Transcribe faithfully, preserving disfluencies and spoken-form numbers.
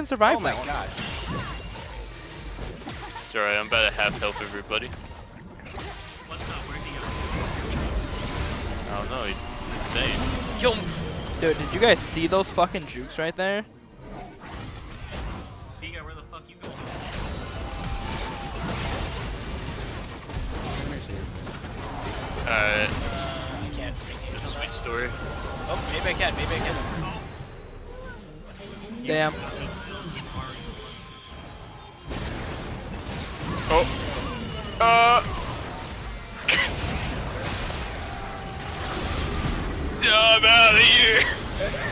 survive Oh my that one. god. It's alright, I'm about to half health everybody. What's up? Where'd he go? I don't know, he's, he's insane. Yo, dude, did you guys see those fucking jukes right there? Giga, where the fuck you going? Alright, Uh, I can't. the sweet story. Oh, maybe I can. Maybe I can. Damn. Oh! Uh! Yeah, I'm out of here!